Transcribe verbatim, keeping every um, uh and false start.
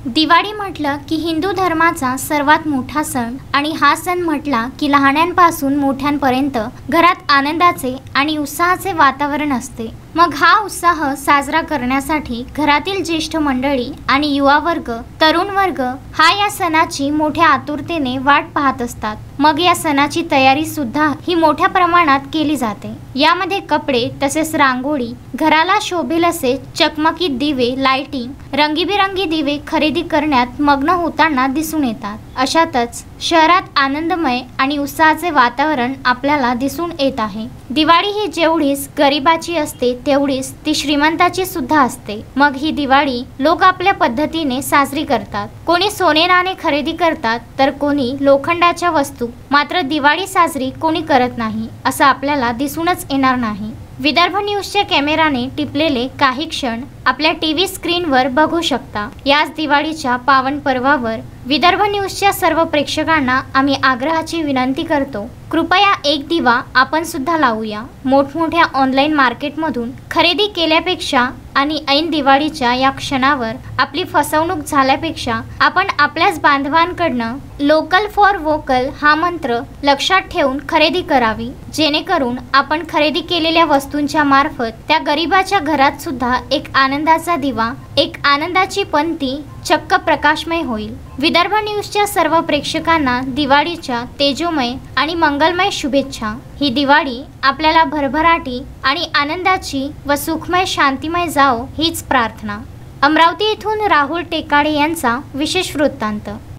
दिवाळी म्हटलं की हिंदू धर्माचा सर्वात मोठा सण आणि हा सण म्हटला की लहानांपासून मोठ्यांपर्यंत घरात आनंदाचे आणि उत्साहाचे वातावरण असते। मग हा उत्साह साजरा करण्यासाठी घरातील ज्येष्ठ मंडळी आणि युवा वर्ग, तरुण वर्ग हा या सणाची मोठ्या आतुरतेने वाट पाहत असतात। मग या सणाची तयारी सुद्धा ही मोठ्या प्रमाणात केली जाते। यामध्ये कपडे तसेच रांगोळी, घराला शोभेल असे चकमकीत दिवे, लाइटिंग, रंगीबेरंगी दिवे खरेदी करण्यात मग्न होताना दिसून येतात। अशातच शहरात आनंदमय आणि उत्साहाचे वातावरण आपल्याला दिसून येत आहे। दिवाळी ही जेवढीच गरिबाची असते तेवढीच ती श्रीमंताची सुद्धा असते। मग ही दिवाळी लोक आपल्या पद्धतीने साजरी करतात। कोणी सोने नाणे खरेदी करतात तर कोणी लोखंडाच्या वस्तू। मात्र दिवाळी साजरी कोणी करत नाही असं आपल्याला दिसूनच येणार नाही। विदर्भ न्यूजच्या कॅमेराने टिपलेले काही क्षण आपल्या टीव्ही स्क्रीनवर बघू शकता। याच दिवाळीच्या पावन पर्वावर विदर्भ न्यूजच्या सर्व प्रेक्षकांना आम्ही आग्रहाची विनंती करतो, कृपया एक दिवा आपण सुद्धा लावूया। मोठमोठ्या ऑनलाईन मार्केटमधून खरेदी केल्यापेक्षा आणि ऐन दिवाळीच्या या क्षणावर आपली फसवणूक झाल्यापेक्षा आपण आपल्याच बांधवांकडनं लोकल फॉर वोकल हा मंत्र लक्षात ठेवून खरेदी करावी, जेणेकरून आपण खरेदी केलेल्या वस्तूंच्या मार्फत त्या गरिबाच्या घरात सुद्धा एक आनंदाचा दिवा, एक आनंदाची पंती चक्क प्रकाशमय होईल। विदर्भ न्यूजच्या सर्व प्रेक्षकांना दिवाळीच्या तेजोमय आणि मंगलमय शुभेच्छा। ही दिवाळी आपल्याला भरभराटी आणि आनंदाची व सुखमय शांतिमय जाओ हीच प्रार्थना। अमरावती येथून राहुल टेकाडे यांचा विशेष वृत्तांत।